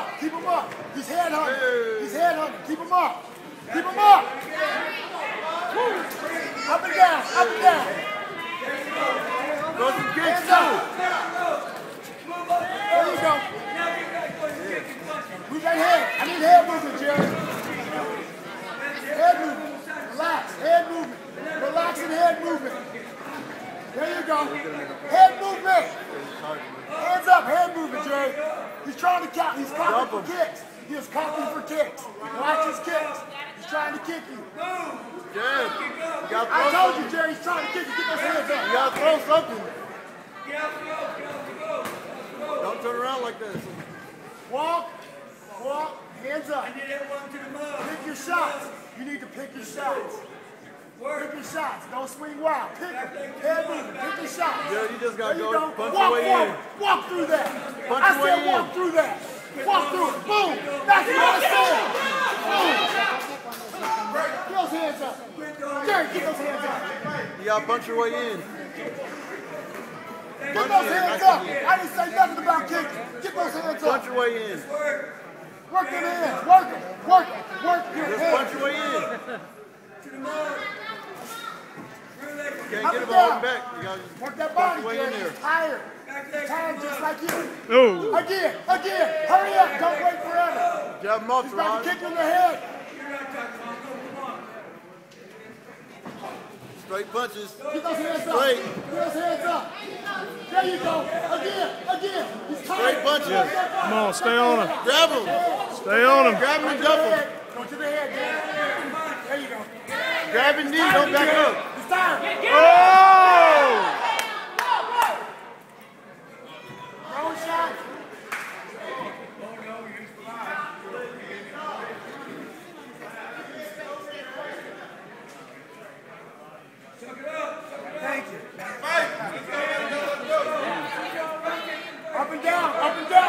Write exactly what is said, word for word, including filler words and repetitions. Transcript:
up. Keep him up. He's head hunting. He's head hunting. Keep him up. Keep him up. Woo. Up and down. Up and down. Throw some kicks Hands too. up. There you go. Move that head. I need head movement, Jerry. Head movement. Relax. Head movement. Relaxing head movement. There you go. Head movement. Hands up. Head movement, Jerry. He's trying to count. He's copying for kicks. He is copying for kicks. Watch his kicks. He's trying to kick you. Jeb, you gotta throw I told something. you, Jerry. He's trying to kick you. Get those hands up. You gotta throw something. Don't turn around like this. Walk. Walk. Hands up. Pick your shots. You need to pick your shots. Pick your shots. Don't swing wild. Pick them. Head moving. Pick your shots. Yeah, you just gotta There you go go. punch Walk your way forward. in. Walk through that. Punch I your way said walk in. through that. Walk through it. Boom. That's what I said. Boom. Get those hands up. Jerry, get those hands up. You gotta punch your way in. Get those hands up. I didn't say nothing about kicking. Get those hands up. Punch your way in. Work them hands. Work them. Work them. Work your Just hands. punch your way in. You can't Up get and him all down. back. You gotta just Work that punch body, your way in Jerry. there. He's tired. He's tired just like you. Oh. Again. Again. Hurry up. Don't wait forever. Jab him off, He's about Rod. to kick you in the head. Straight punches. Get those hands up. Straight. Get those hands up. There you go. Again. Again. He's tired. Straight punches. Come on, stay on him. Grab him. Stay on him. Grab him and Go to the dump him. head. Go to the head, Jerry. There you go. Grab his knee. Don't back up. He's tired. Oh! Throw shot. Thank you. Up and down, up and down.